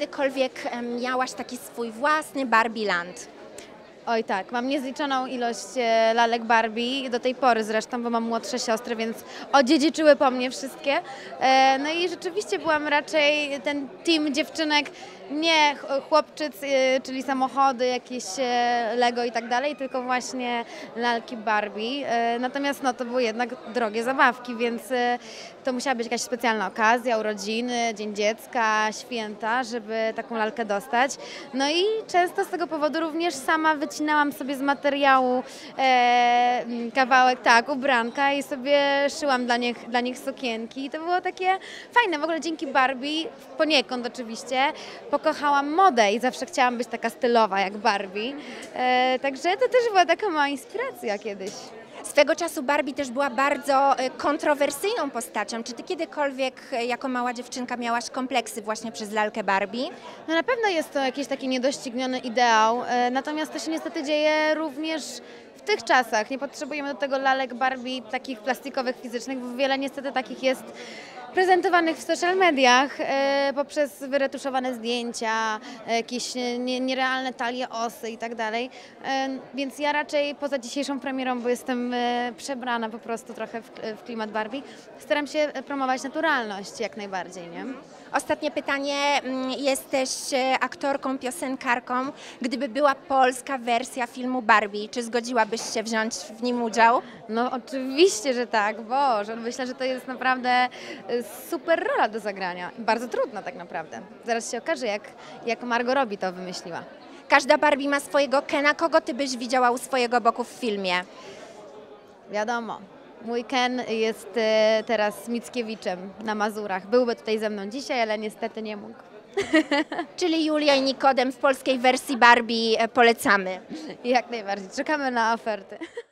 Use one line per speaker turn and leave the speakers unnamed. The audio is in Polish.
kiedykolwiek miałaś taki swój własny Barbie Land?
Oj tak, mam niezliczoną ilość lalek Barbie, do tej pory zresztą, bo mam młodsze siostry, więc odziedziczyły po mnie wszystkie. No i rzeczywiście byłam raczej ten team dziewczynek, nie chłopczyc, czyli samochody, jakieś Lego i tak dalej, tylko właśnie lalki Barbie. Natomiast no, to były jednak drogie zabawki, więc to musiała być jakaś specjalna okazja, urodziny, Dzień Dziecka, święta, żeby taką lalkę dostać. No i często z tego powodu również sama wycinałam sobie z materiału kawałek, tak, ubranka i sobie szyłam dla nich sukienki. I to było takie fajne. W ogóle dzięki Barbie, poniekąd oczywiście, pokochałam modę i zawsze chciałam być taka stylowa jak Barbie. Także to też była taka mała inspiracja kiedyś.
Swego czasu Barbie też była bardzo kontrowersyjną postacią. Czy ty kiedykolwiek jako mała dziewczynka miałaś kompleksy właśnie przez lalkę Barbie?
No na pewno jest to jakiś taki niedościgniony ideał, natomiast to się niestety dzieje również w tych czasach. Nie potrzebujemy do tego lalek Barbie takich plastikowych, fizycznych, bo wiele niestety takich jest prezentowanych w social mediach poprzez wyretuszowane zdjęcia, jakieś nierealne talie, osy i tak dalej. Więc ja raczej poza dzisiejszą premierą, bo jestem przebrana po prostu trochę w klimat Barbie, staram się promować naturalność jak najbardziej, nie?
Ostatnie pytanie. Jesteś aktorką, piosenkarką. Gdyby była polska wersja filmu Barbie, czy zgodziłabyś się wziąć w nim udział?
No oczywiście, że tak, Boże, myślę, że to jest naprawdę super rola do zagrania. Bardzo trudna tak naprawdę. Zaraz się okaże, jak Margot Robbie to wymyśliła.
Każda Barbie ma swojego Kena. Kogo ty byś widziała u swojego boku w filmie?
Wiadomo, mój Ken jest teraz Mickiewiczem na Mazurach. Byłby tutaj ze mną dzisiaj, ale niestety nie mógł.
Czyli Julia i Nikodem w polskiej wersji Barbie polecamy.
Jak najbardziej. Czekamy na oferty.